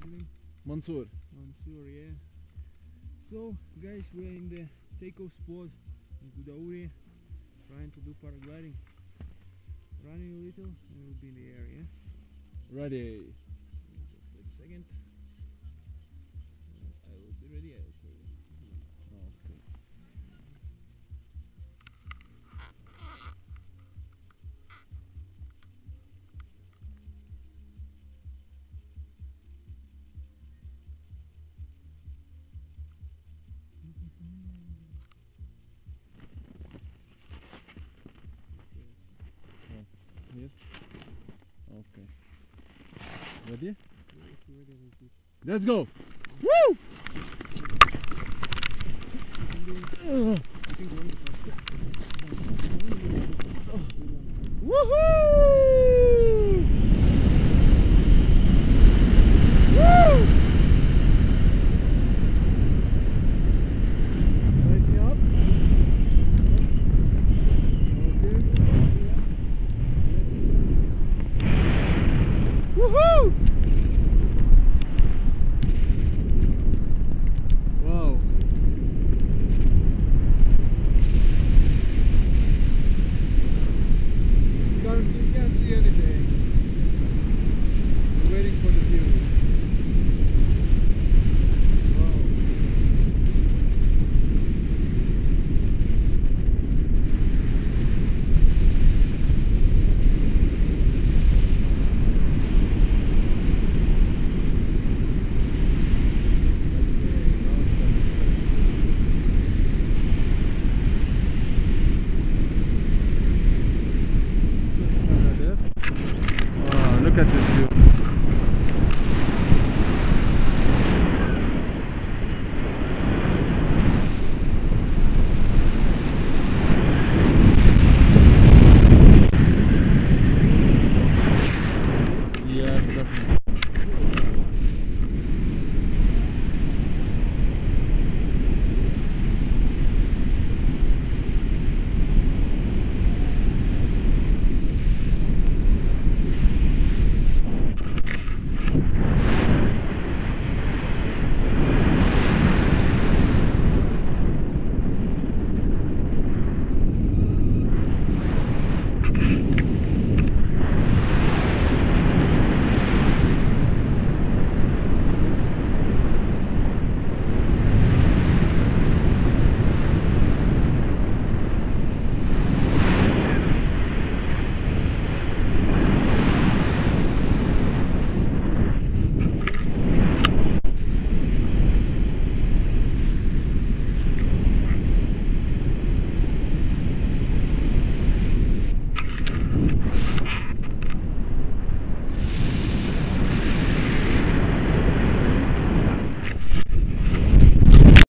name? Mansoor. Mansoor, yeah. So guys, we're in the takeoff spot in Gudauri, trying to do paragliding. Running a little and we'll be in the air, yeah? Ready. Just wait a second. I will be ready, I will call you. Okay. Here. Okay. Ready? If you're ready, we'll do it. Let's go. Woo! I think we're on the Woohoo!